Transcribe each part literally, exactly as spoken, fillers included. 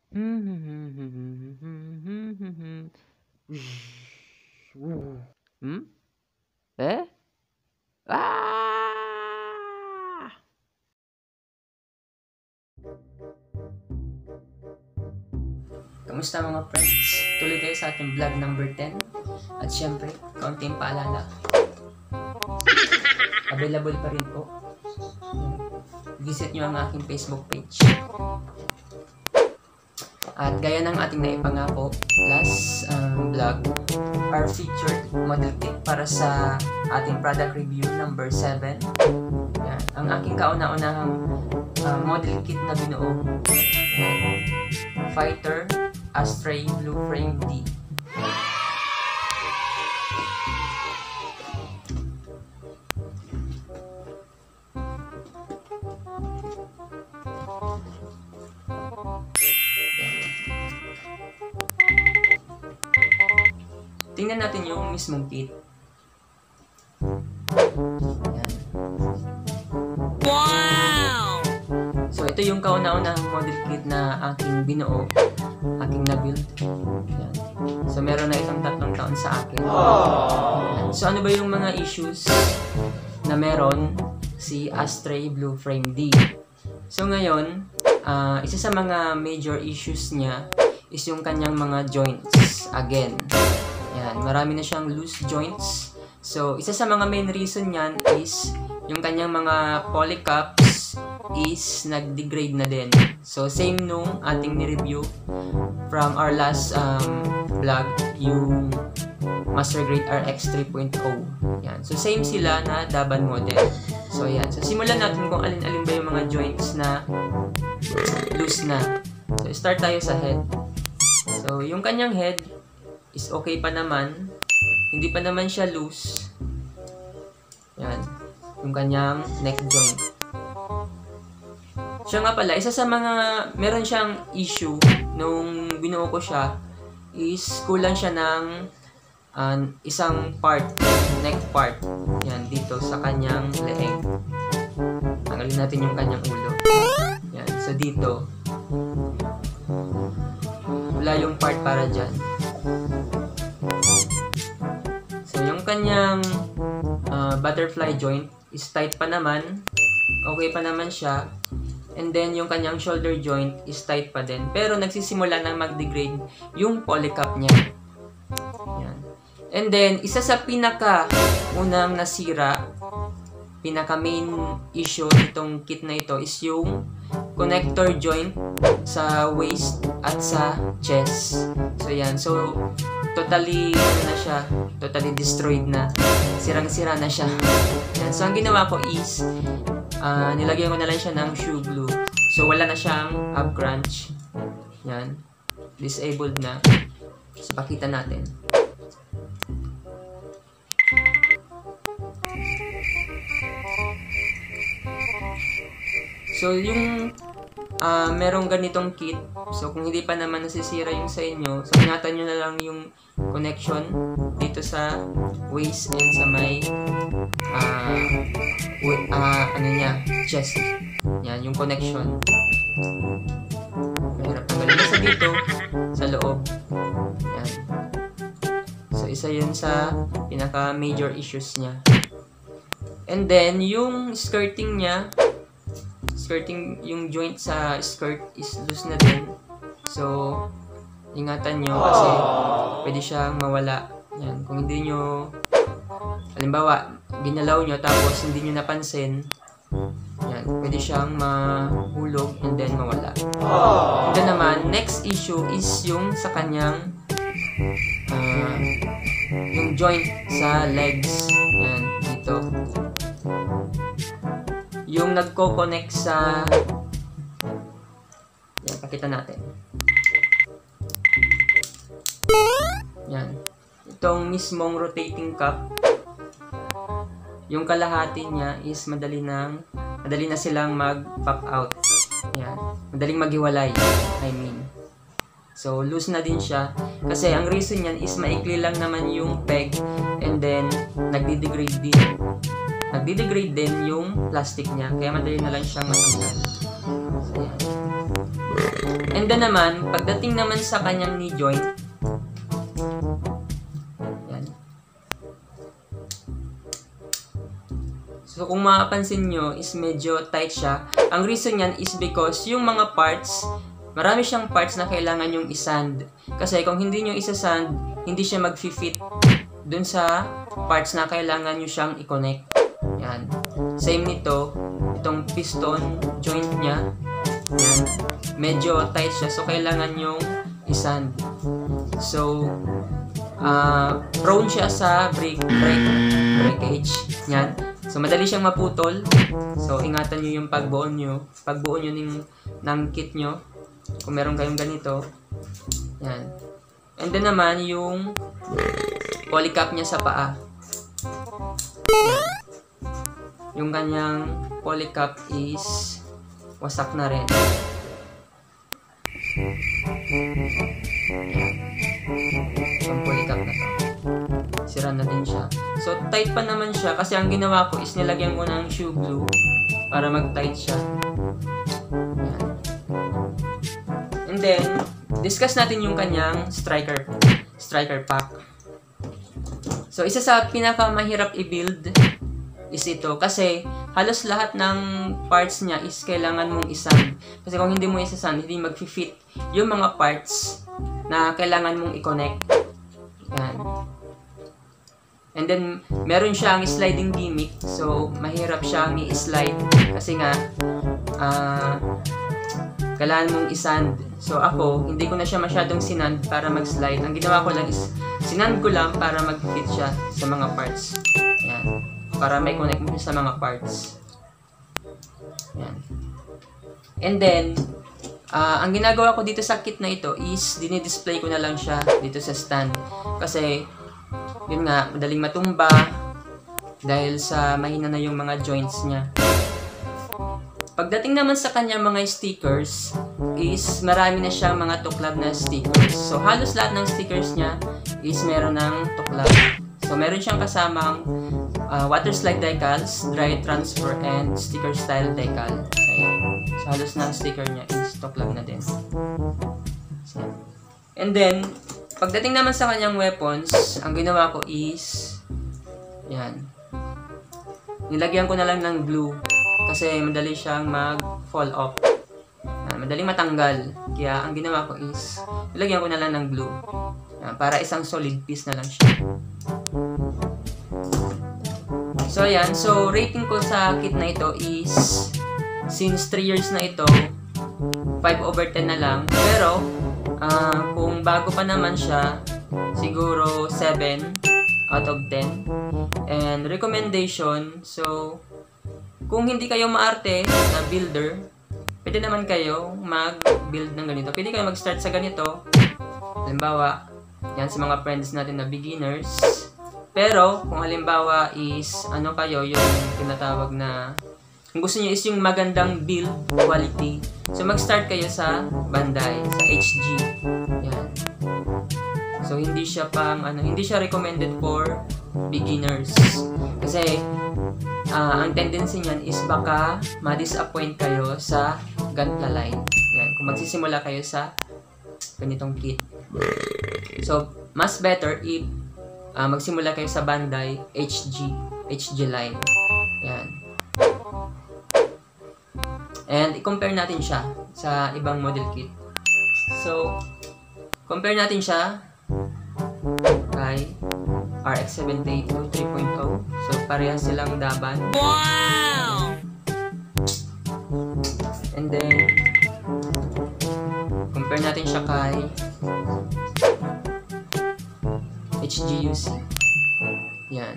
Hmm? Eh? Ah! Kamusta mga friends? Tuloy tayo sa ating vlog number ten. At syempre, kaunting paalala. Available pa rin po. Visit nyo ang aking Facebook page. At gaya ng ating naipangako, last um, vlog, our featured model kit para sa ating product review number seven. Yan. Ang aking kauna-unahang uh, model kit na binuo, yan. Fighter Astray Blue Frame D. Tingnan natin yung mismong kit. Yan. Wow! So ito yung kauna-unahang model kit na aking binuo, aking na-build. Yan. So meron na itong tatlong taon sa akin. Yan. So ano ba yung mga issues na meron si Astray Blue Frame D? So ngayon, uh, isa sa mga major issues niya is yung kanyang mga joints. Again, yan, marami na siyang loose joints. So, isa sa mga main reason niyan is yung kanyang mga polycaps is nag-degrade na din. So, same nung ating ni-review from our last um, vlog, yung Master Grade R X three point oh. Yan. So, same sila na Daban model. So, yan. So, simulan natin kung alin-alin ba yung mga joints na loose na. So, start tayo sa head. So, yung kanyang head is okay pa naman. Hindi pa naman siya loose. Yan. Yung kanyang neck joint. Siya nga pala, isa sa mga meron siyang issue nung binuo ko siya is kulang siya ng uh, isang part, neck part. Yan, dito sa kanyang leeg. Tanggalin natin yung kanyang ulo. Yan, so dito wala yung part para dyan. So, yung kanyang uh, butterfly joint is tight pa naman. Okay pa naman siya. And then, yung kanyang shoulder joint is tight pa din. Pero, nagsisimula na mag-degrade yung polycap niya. Yan. And then, isa sa pinaka unang nasira, pinaka main issue nitong kit na ito is yung connector joint sa waist at sa chest. So, yan. So, totally, ano na siya, totally destroyed na. Sirang-sira na siya. Yan. So, ang ginawa ko is, uh, nilagyan ko na lang siya ng shoe glue. So, wala na siyang ab crunch. Yan. Disabled na. So, pakita natin. So, yung uh, merong ganitong kit, so kung hindi pa naman nasisira yung sa inyo, so ingatan nyo na lang yung connection dito sa waist and sa may uh, uh, ano niya, chest. Yan, yung connection. Mahirap tanggalin. Isa dito, sa loob. Yan. So, isa yun sa pinaka major issues niya. And then, yung skirting niya, skirting, yung joint sa skirt is loose na din. So, ingatan nyo kasi pwede siyang mawala. Yan. Kung hindi nyo, halimbawa, ginalaw nyo tapos hindi nyo napansin, yan, pwede siyang mahulog and then mawala. And then naman, next issue is yung sa kanyang uh, yung joint sa legs. Yan, dito. Yung nagko-connect sa... Yan, pakita natin. Yan. Itong mismong rotating cup, yung kalahati niya is madali nang, madali na silang mag-pop out. Yan. Madaling maghiwalay, I mean. So, loose na din siya. Kasi ang reason niyan is maikli lang naman yung peg and then nagdi-degrade din. Nagdi-degrade din yung plastic niya. Kaya madali na lang siyang matanggal. So, yan. And then naman, pagdating naman sa kanyang knee joint, yan. So, kung mapapansin nyo, is medyo tight siya. Ang reason yan is because yung mga parts, marami siyang parts na kailangan yung isand. Kasi kung hindi nyo isasand, hindi siya mag-fit dun sa parts na kailangan nyo siyang i-connect. Yan. Same nito, itong piston joint niya. Yan. Medyo tight siya, so kailangan yung isand. So, uh, prone siya sa break, break, breakage. Yan. So, madali siyang maputol. So, ingatan nyo yung pagbuo nyo. Pagbuo nyo ng, ng kit nyo. Kung meron kayong ganito. Yan. And then naman, yung polycap niya sa paa. Yan. Yung kanyang polycap is wasak na rin. Yung polycap na to. Sira na din siya. So, tight pa naman siya kasi ang ginawa ko is nilagyan ko ng shoe glue para mag-tight siya. Yan. And then, discuss natin yung kanyang striker striker pack. So, isa sa pinakamahirap i-build is ito kasi halos lahat ng parts niya is kailangan mong isand. Kasi kung hindi mo isasand, hindi mag-fit yung mga parts na kailangan mong i-connect. Yan. And then, meron siyang sliding gimmick. So, mahirap siyang i-slide. Kasi nga, uh, kailangan mong isand. So, ako, hindi ko na siya masyadong sinand para mag-slide. Ang ginawa ko lang is, sinand ko lang para mag-fit siya sa mga parts. Yan. Para may connect mo sa mga parts. Yan. And then, uh, ang ginagawa ko dito sa kit na ito is, dinidisplay ko na lang siya dito sa stand. Kasi, yun nga, madaling matumba dahil sa mahina na yung mga joints niya. Pagdating naman sa kanya mga stickers is marami na siyang mga tuklab na stickers. So halos lahat ng stickers niya is meron ng tuklab. So meron siyang kasamang uh, water slide decals, dry transfer, and sticker style decal. So, ayan. So halos na sticker niya is tuklab na din. So, and then, pagdating naman sa kanyang weapons, ang ginawa ko is, yan, nilagyan ko na lang ng glue kasi madali siyang mag-fall off. Yan, madaling matanggal. Kaya ang ginawa ko is, nilagyan ko na lang ng glue. Yan, para isang solid piece na lang siya. So yan, so rating ko sa kit na ito is, since three years na ito, five over ten na lang. Pero, Uh, kung bago pa naman siya, siguro seven out of ten. And recommendation, so kung hindi kayo maarte na builder, pwede naman kayo mag-build ng ganito. Pwede kayo mag-start sa ganito. Halimbawa, yan sa mga friends natin na beginners. Pero, kung halimbawa is, ano kayo, yung tinatawag na, kung gusto niyo is yung magandang build quality, so mag-start kayo sa Bandai, sa H G. Yan. So hindi siya pang ano, hindi siya recommended for beginners. Kasi uh, ang tendency niyan is baka ma-disappoint kayo sa Gunpla line. Yan, kung magsisimula kayo sa ganitong kit. So mas better if uh, magsimula kayo sa Bandai H G, H G line. Yan. And i-compare natin siya sa ibang model kit. So, compare natin siya kay R X seven eighty-two three point oh. So, parehas silang daban. Wow! And then, compare natin siya kay H G U C. Yan.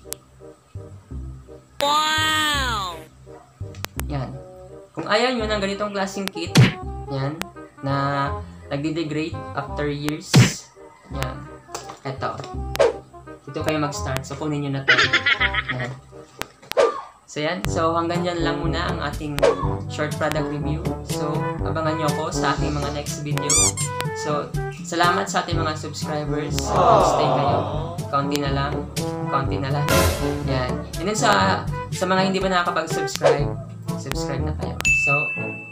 Wow! Yan. Kung ayaw nyo ng ganitong klaseng kit, yan, na nagde-degrade after years, yan, eto. Dito kayo mag-start, so kunin nyo na to. Yan. So yan, so hanggang dyan lang muna ang ating short product review. So, abangan nyo ako sa ating mga next video. So, salamat sa ating mga subscribers. Stay kayo. Kaunti na lang. Kaunti na lang. Yan. And then sa, sa mga hindi pa nakakapag-subscribe, subscribe na kayo. So,